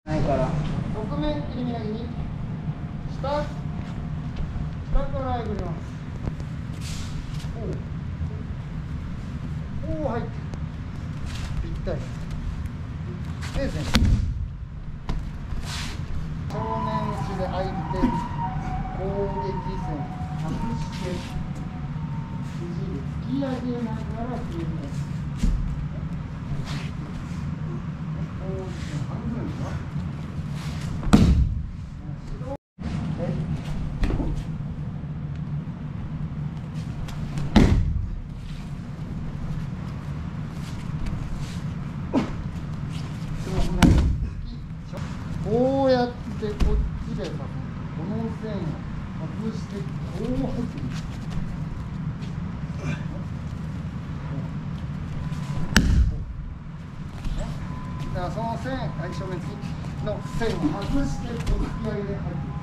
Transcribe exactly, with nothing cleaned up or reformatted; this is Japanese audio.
ないから。 側面切り身なぎに下下からえぐります。おお、おお、入ってぴったりでですね、正面打ちで相手攻撃線外して肘で突き上げながら切ります。半分ですか。こうやってこっちでさ、この線を外してこう入ってくる。だからその線、はい、正面付きの線を外してこう突き上げで入ってくる。